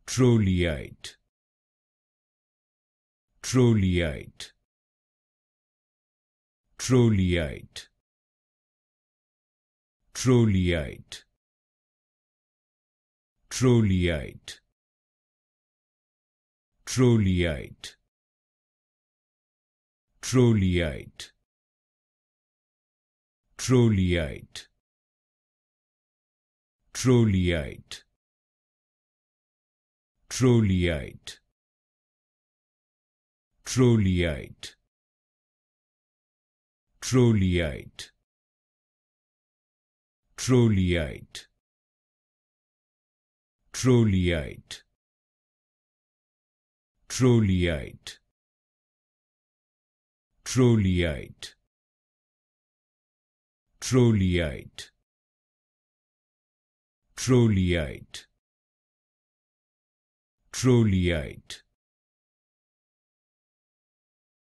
Trolleite, Trolleite, Trolleite, Trolleite, Trolleite, Trolleite, Trolleite, Trolleite, Trolleite, Trolleite, Trolleite, Trolleite, Trolleite, Trolleite, Trolleite, Trolleite, Trolleite, Trolleite, Trolleite,